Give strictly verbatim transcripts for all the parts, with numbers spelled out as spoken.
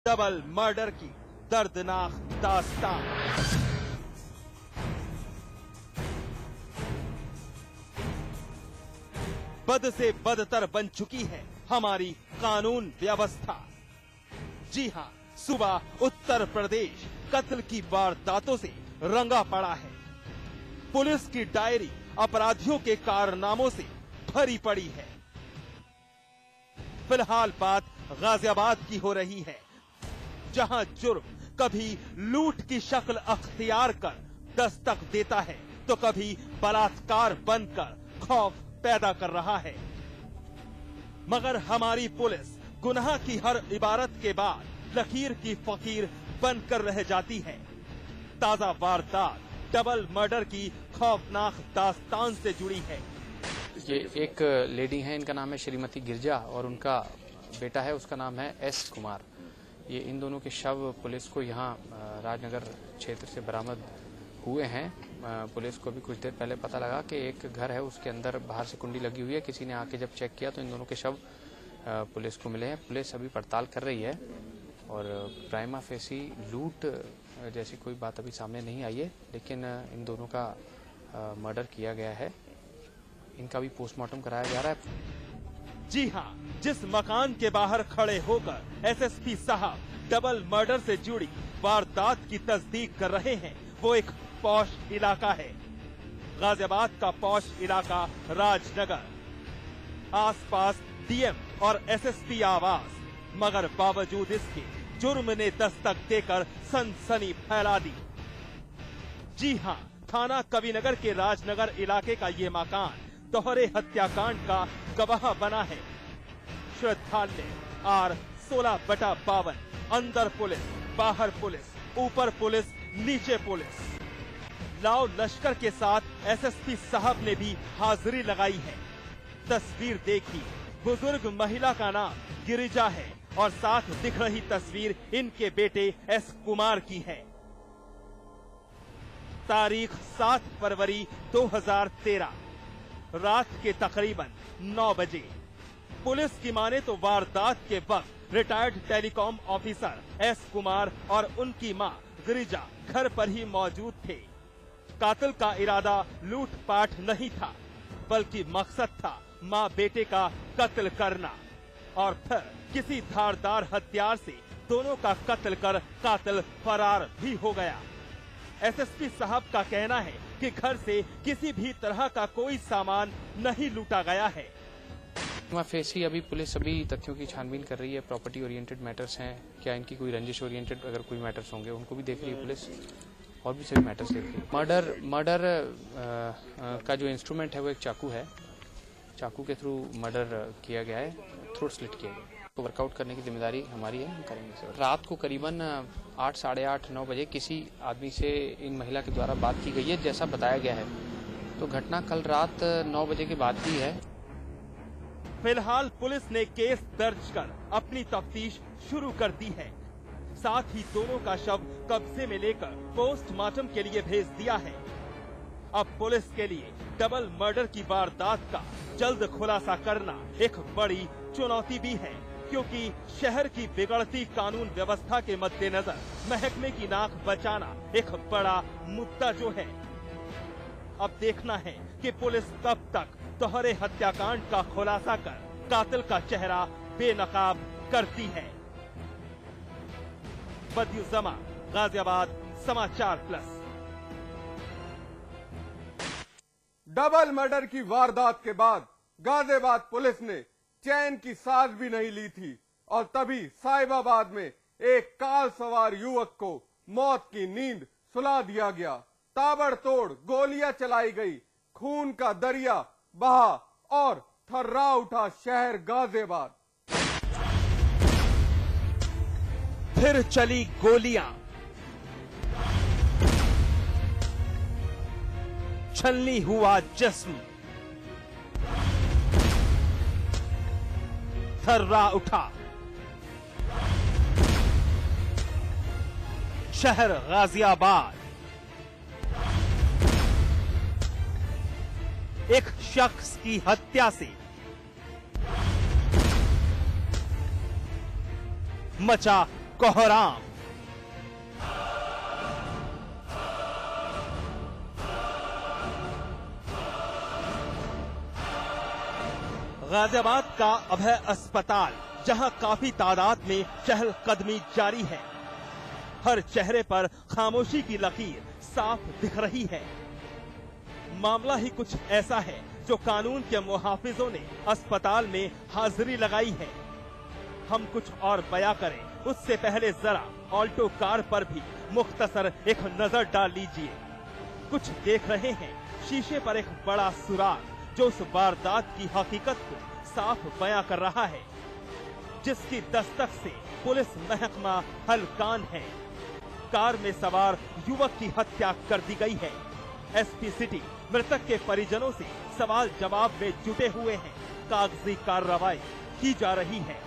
Double murder की दर्दनाक दास्तान। बद से बदतर बन चुकी है हमारी कानून व्यवस्था। जी हां, सुबह उत्तर प्रदेश कत्ल की वारदातों से रंगा पड़ा है। पुलिस की डायरी अपराधियों के कारनामों से भरी पड़ी है। फिलहाल बात गाजियाबाद की हो रही है, जहां जुर्म कभी लूट की शक्ल अख्तियार कर दस्तक देता है तो कभी बलात्कार बनकर खौफ पैदा कर रहा है। मगर हमारी पुलिस गुनाह की हर इबारत के बाद लकीर की फकीर बनकर रह जाती है। ताजा वारदात डबल मर्डर की खौफनाक दास्तान से जुड़ी है। ये एक लेडी हैं, इनका नाम है श्रीमती गिरजा और उनका बेटा है, उसका नाम है एस कुमार। ये इन दोनों के शव पुलिस को यहाँ राजनगर क्षेत्र से बरामद हुए हैं। पुलिस को भी कुछ देर पहले पता लगा कि एक घर है, उसके अंदर बाहर से कुंडी लगी हुई है। किसी ने आके जब चेक किया तो इन दोनों के शव पुलिस को मिले हैं। पुलिस अभी पड़ताल कर रही है और प्राइमा फेसी लूट जैसी कोई बात अभी सामने नहीं आई है, लेकिन इन दोनों का मर्डर किया गया है। इनका भी पोस्टमार्टम कराया जा रहा है। जी हां, जिस मकान के बाहर खड़े होकर एसएसपी साहब डबल मर्डर से जुड़ी वारदात की तस्दीक कर रहे हैं, वो एक पॉश इलाका है। गाजियाबाद का पॉश इलाका राजनगर। आसपास डीएम और एसएसपी आवास, मगर बावजूद इसके जुर्म ने दस्तक देकर सनसनी फैला दी। जी हां, थाना कविनगर के राजनगर इलाके का ये मकान दोहरे हत्याकांड का गवाह बना है। श्रद्धालय आर सोलह बटा बावन, अंदर पुलिस, बाहर पुलिस, ऊपर पुलिस, नीचे पुलिस। लाव लश्कर के साथ एसएसपी साहब ने भी हाजिरी लगाई है। तस्वीर देखिए, बुजुर्ग महिला का नाम गिरिजा है और साथ दिख रही तस्वीर इनके बेटे एस कुमार की है। तारीख सात फरवरी दो हजार तेरह, रात के तकरीबन नौ बजे। पुलिस की माने तो वारदात के वक्त retired telecom officer S Kumar और उनकी मां गिरिजा घर पर ही मौजूद थे। कातिल का इरादा लूटपाट नहीं था, बल्कि मकसद था मां बेटे का कत्ल करना और फिर किसी धारदार हथियार से दोनों का कत्ल कर कातिल फरार भी हो गया। एसएसपी साहब का कहना है कि घर से किसी भी तरह का कोई सामान नहीं लूटा गया है। फेसी अभी पुलिस अभी तथ्यों की छानबीन कर रही है। प्रॉपर्टी ओरिएंटेड मैटर्स हैं, क्या इनकी कोई रंजिश ओरिएंटेड अगर कोई मैटर्स होंगे उनको भी देख रही है पुलिस, और भी सभी मैटर्स देख रही है। मर्डर मर्डर का जो इंस्ट्रूमेंट है वो एक चाकू है। चाकू के थ्रू मर्डर किया गया है, थ्रोट स्लिट किया गया है। तो वर्कआउट करने की जिम्मेदारी हमारी है, हम करेंगे सर। रात को करीबन आठ साढ़े आठ नौ बजे किसी आदमी से इन महिला के द्वारा बात की गई है, जैसा बताया गया है। तो घटना कल रात नौ बजे के बाद की है। फिलहाल पुलिस ने केस दर्ज कर अपनी तफ्तीश शुरू कर दी है। साथ ही दोनों का शव कब्जे में लेकर पोस्टमार्टम के लिए भेज दिया है। अब पुलिस के लिए डबल मर्डर की वारदात का जल्द खुलासा करना एक बड़ी चुनौती भी है, क्योंकि शहर की बिगड़ती कानून व्यवस्था के मद्देनजर महकमे की नाक बचाना एक बड़ा मुद्दा जो है। अब देखना है कि पुलिस कब तक दोहरे हत्याकांड का खुलासा कर कातिल का चेहरा बेनकाब करती है। बदियुज्जमा, गाजियाबाद, समाचार प्लस। डबल मर्डर की वारदात के बाद गाजियाबाद पुलिस ने चैन की सांस भी नहीं ली थी और तभी साहिबाबाद में एक कार सवार युवक को मौत की नींद सुला दिया गया। ताबड़तोड़ गोलियां चलाई गई, खून का दरिया बहा और थर्रा उठा शहर गाजियाबाद। फिर चली गोलियां, छलनी हुआ जिस्म, थर्रा उठा शहर गाजियाबाद। एक शख्स की हत्या से मचा कोहराम। गाजियाबाद का अभय अस्पताल, जहां काफी तादाद में चहलकदमी जारी है। हर चेहरे पर खामोशी की लकीर साफ दिख रही है। मामला ही कुछ ऐसा है जो कानून के मुहाफिजों ने अस्पताल में हाजिरी लगाई है। हम कुछ और बयां करें उससे पहले जरा ऑल्टो कार पर भी मुख्तसर एक नजर डाल लीजिए। कुछ देख रहे हैं, शीशे पर एक बड़ा सुराग जो उस वारदात की हकीकत को साफ बयां कर रहा है, जिसकी दस्तक से पुलिस महकमा हलकान है। कार में सवार युवक की हत्या कर दी गई है। एसपी सिटी मृतक के परिजनों से सवाल जवाब में जुटे हुए हैं। कागजी कार्रवाई की जा रही है।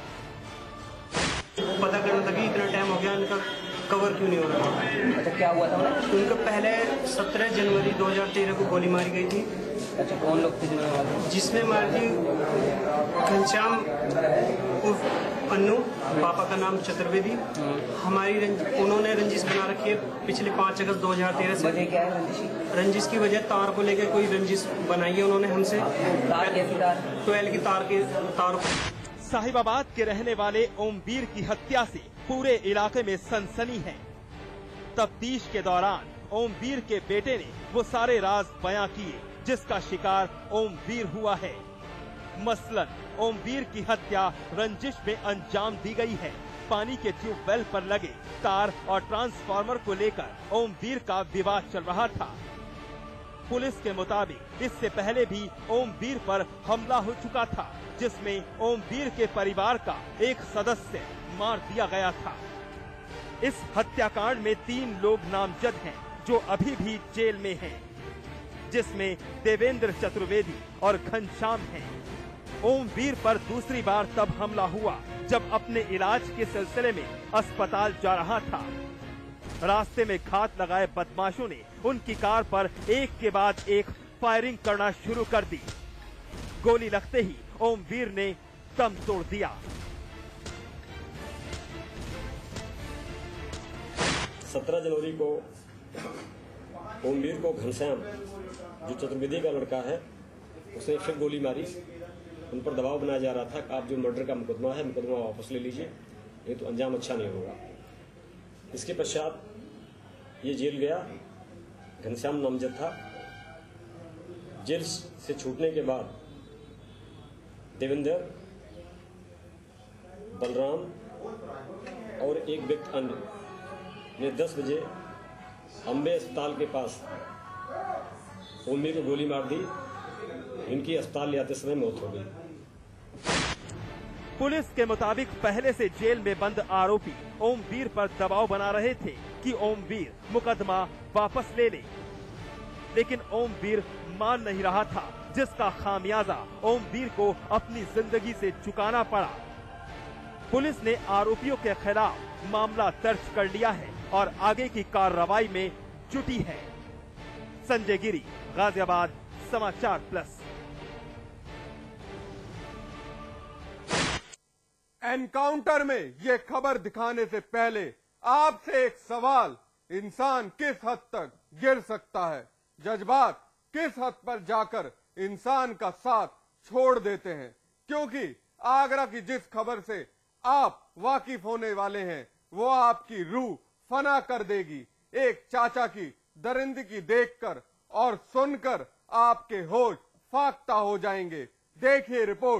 पता करना था कि इतना टाइम हो गया, इनका कवर क्यों नहीं हो रहा। अच्छा, क्या हुआ था उन्हें? उनका पहले सत्रह जनवरी दो हज़ार तेरह को गोली मारी गई थी। अच्छा, कौन लोग थे जिन्होंने मारा? जिसने मारी थी घनश्याम उर्फ अन्नू, पापा का नाम चतुर्वेदी। हमारी रंज, उन्होंने रंजिश बना रखी है पिछले पाँच अगस्त दो हज़ार तेरह से। वजह क्या है रंजिश? रंजिश की वजह तार को लेकर कोई रंजिश बनाई है उन्होंने हमसे। तार कैसी तार? ट्वेल्व की तार के तार। साहिबाबाद के रहने वाले ओमवीर की हत्या से पूरे इलाके में सनसनी है। तफ्तीश के दौरान ओमवीर के बेटे ने वो सारे राज बयां किए जिसका शिकार ओमवीर हुआ है। मसलन ओमवीर की हत्या रंजिश में अंजाम दी गई है। पानी के ट्यूबवेल पर लगे तार और ट्रांसफार्मर को लेकर ओमवीर का विवाद चल रहा था। पुलिस के मुताबिक इससे पहले भी ओमवीर पर हमला हो चुका था, जिसमें ओमवीर के परिवार का एक सदस्य मार दिया गया था। इस हत्याकांड में तीन लोग नामजद हैं जो अभी भी जेल में हैं, जिसमें देवेंद्र चतुर्वेदी और घनश्याम हैं। ओमवीर पर दूसरी बार तब हमला हुआ जब अपने इलाज के सिलसिले में अस्पताल जा रहा था। रास्ते में घात लगाए बदमाशों ने उनकी कार पर एक के बाद एक फायरिंग करना शुरू कर दी। गोली लगते ही ओमवीर ने दम तोड़ दिया। सत्रह जनवरी को ओमवीर को घनश्याम, जो चतुर्वेदी का लड़का है, उसने फिर गोली मारी। उन पर दबाव बनाया जा रहा था कि आप जो मर्डर का मुकदमा है, मुकदमा वापस ले लीजिए, ये तो अंजाम अच्छा नहीं होगा। इसके पश्चात ये जेल गया। घनश्याम नामजद था। जेल से छूटने के बाद देवेंद्र, बलराम और एक व्यक्ति अन्य ने दस बजे अम्बे अस्पताल के पास ओमवीर को गोली मार दी। इनकी अस्पताल ले आते समय मौत हो गई। पुलिस के मुताबिक पहले से जेल में बंद आरोपी ओमवीर पर दबाव बना रहे थे कि ओमवीर मुकदमा वापस ले ले, लेकिन ओमवीर मान नहीं रहा था, जिसका खामियाजा ओमवीर को अपनी जिंदगी से चुकाना पड़ा। पुलिस ने आरोपियों के खिलाफ मामला दर्ज कर लिया है और आगे की कार्रवाई में जुटी है। संजय गिरी, गाजियाबाद, समाचार प्लस। एनकाउंटर में ये खबर दिखाने से पहले आपसे एक सवाल, इंसान किस हद तक गिर सकता है? जज्बात किस हद पर जाकर इंसान का साथ छोड़ देते हैं? क्योंकि आगरा की जिस खबर से आप वाकिफ होने वाले हैं वो आपकी रूह फना कर देगी। एक चाचा की दरिंदगी देखकर और सुनकर आपके होश फाख्ता हो जाएंगे। देखिए रिपोर्ट।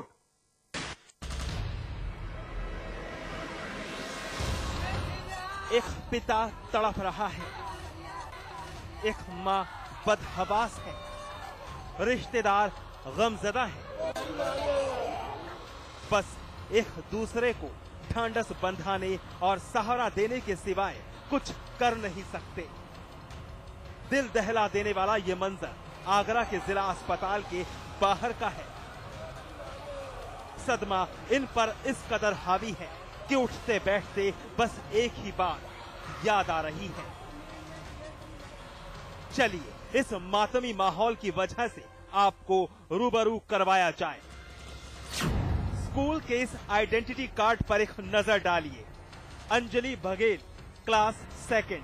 एक पिता तड़प रहा है, एक माँ बदहवास है, रिश्तेदार गमजदा है। बस एक दूसरे को ढांढस बंधाने और सहारा देने के सिवाय कुछ कर नहीं सकते। दिल दहला देने वाला ये मंजर आगरा के जिला अस्पताल के बाहर का है। सदमा इन पर इस कदर हावी है कि उठते बैठते बस एक ही बात याद आ रही है। चलिए इस मातमी माहौल की वजह से आपको रूबरू करवाया जाए। स्कूल के इस आइडेंटिटी कार्ड पर एक नजर डालिए। Anjali Baghel, class second.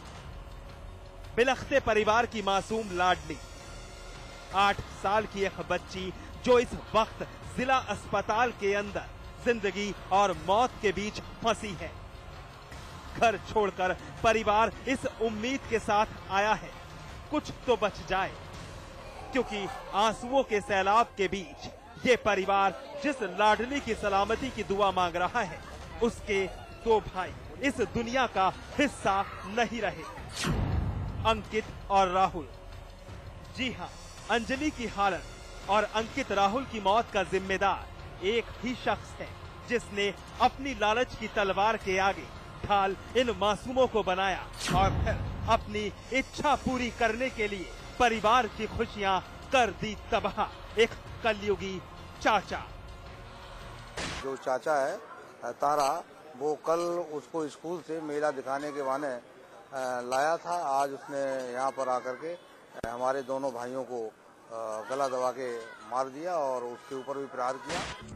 बिलखते परिवार की मासूम लाडली, आठ साल की एक बच्ची जो इस वक्त जिला अस्पताल के अंदर जिंदगी और मौत के बीच फंसी है। घर छोड़कर परिवार इस उम्मीद के साथ आया है कुछ तो बच जाए, क्योंकि आंसुओं के सैलाब के बीच ये परिवार जिस लाडली की सलामती की दुआ मांग रहा है, उसके दो भाई इस दुनिया का हिस्सा नहीं रहे, अंकित और राहुल। जी हां, अंजलि की हालत और अंकित राहुल की मौत का जिम्मेदार एक ही शख्स है, जिसने अपनी लालच की तलवार के आगे ढाल इन मासूमों को बनाया और फिर अपनी इच्छा पूरी करने के लिए परिवार की खुशियां कर दी तबाह। एक कलयुगी चाचा। जो चाचा है तारा, वो कल उसको स्कूल से मेला दिखाने के बहाने लाया था। आज उसने यहाँ पर आकर के हमारे दोनों भाइयों को गला दबा के मार दिया और उसके ऊपर भी प्रहार किया।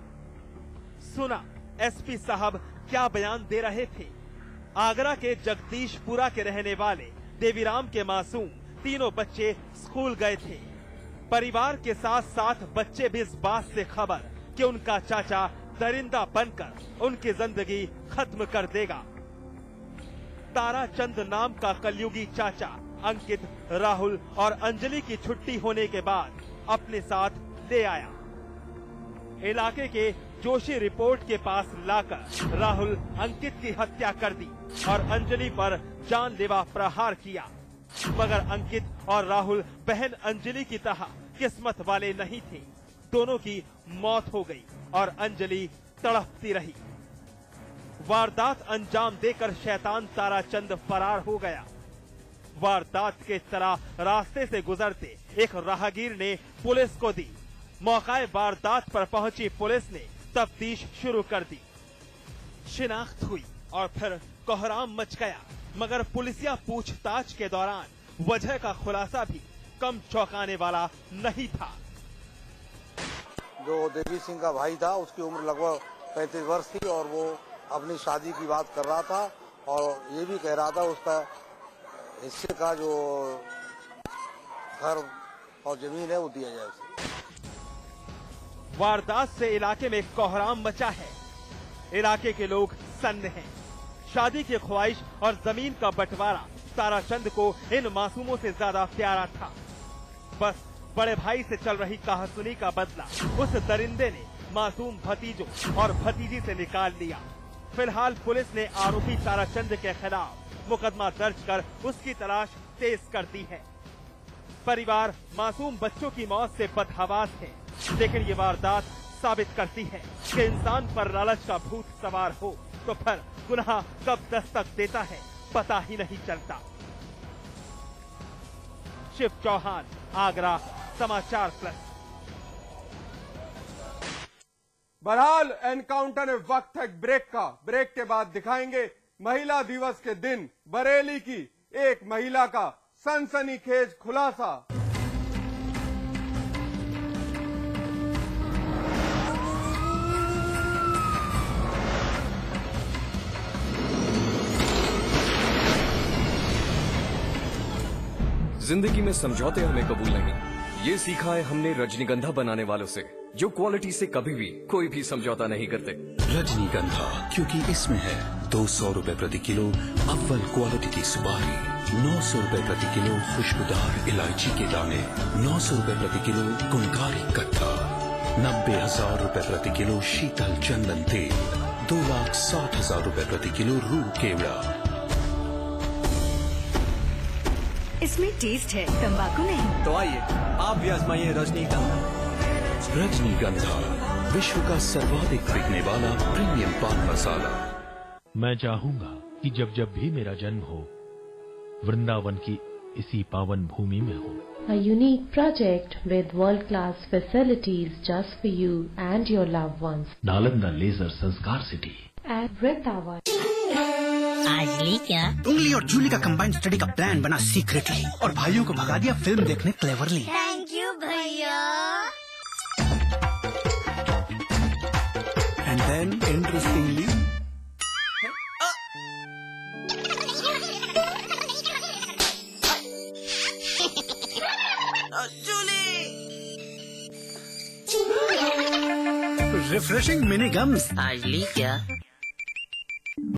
सुना एसपी साहब क्या बयान दे रहे थे। आगरा के जगदीशपुरा के रहने वाले देवीराम के मासूम तीनों बच्चे स्कूल गए थे। परिवार के साथ साथ बच्चे भी इस बात से खबर कि उनका चाचा दरिंदा बनकर उनकी जिंदगी खत्म कर देगा। ताराचंद नाम का कलयुगी चाचा अंकित, राहुल और अंजलि की छुट्टी होने के बाद अपने साथ ले आया। इलाके के जोशी रिपोर्ट के पास लाकर राहुल अंकित की हत्या कर दी और अंजलि पर जानलेवा प्रहार किया। मगर अंकित और राहुल बहन अंजलि की तरह किस्मत वाले नहीं थे। दोनों की मौत हो गई और अंजलि तड़पती रही। वारदात अंजाम देकर शैतान ताराचंद फरार हो गया। वारदात के तरह रास्ते से गुजरते एक राहगीर ने पुलिस को दी। मौकाए वारदात पर पहुंची पुलिस ने तफ्तीश शुरू कर दी। शिनाख्त हुई और फिर कोहराम मच गया, मगर पुलिसिया पूछताछ के दौरान वजह का खुलासा भी कम चौंकाने वाला नहीं था। जो देवी सिंह का भाई था, उसकी उम्र लगभग पैंतीस वर्ष थी और वो अपनी शादी की बात कर रहा था और ये भी कह रहा था उसका हिस्से का जो घर और जमीन है वो दिया जाए उसे। वारदात से इलाके में कोहराम मचा है। इलाके के लोग सन्न हैं। शादी की ख्वाहिश और जमीन का बंटवारा ताराचंद को इन मासूमों से ज्यादा प्यारा था। बस बड़े भाई से चल रही कहासुनी का बदला उस दरिंदे ने मासूम भतीजों और भतीजी से निकाल लिया। फिलहाल पुलिस ने आरोपी ताराचंद के खिलाफ मुकदमा दर्ज कर उसकी तलाश तेज कर दी है। परिवार मासूम बच्चों की मौत से बदहवास है, लेकिन ये वारदात साबित करती है कि इंसान पर लालच का भूत सवार हो तो फिर गुनाह कब दस्तक देता है पता ही नहीं चलता। शिव चौहान, आगरा, समाचार प्लस। बहरहाल एनकाउंटर में वक्त है ब्रेक का। ब्रेक के बाद दिखाएंगे महिला दिवस के दिन बरेली की एक महिला का सनसनीखेज खुलासा। जिंदगी में समझौते हमें कबूल नहीं, ये सीखा है हमने रजनीगंधा बनाने वालों से, जो क्वालिटी से कभी भी कोई भी समझौता नहीं करते। रजनीगंधा, क्योंकि इसमें है दो सौ रूपए प्रति किलो अव्वल क्वालिटी की सुपारी, नौ सौ रूपए प्रति किलो खुशबूदार इलायची के दाने, नौ सौ रूपए प्रति किलो गुणकारी कट्टा, नब्बे हजार रूपए प्रति किलो शीतल चंदन तेल, दो लाख साठ हजार रूपए प्रति किलो रूह केवड़ा। इसमें टेस्ट है, तंबाकू नहीं। तो आइए आप भी आजमाइए रजनीगंधा। रजनीगंधा, विश्व का सर्वाधिक बिकने वाला प्रीमियम पान मसाला। मैं चाहूंगा कि जब जब भी मेरा जन्म हो, वृंदावन की इसी पावन भूमि में हो। A unique project with world-class facilities just for you and your loved ones. Nalanda लेजर संस्कार सिटी At Vrindavan. आज ली क्या? उंगली और जूली का कंबाइंड स्टडी का प्लान बना सीक्रेटली और भाइयों को भगा दिया फिल्म देखने क्लेवरली। थैंक यू भैया। And then interestingly refreshing mini gums. आज ली क्या?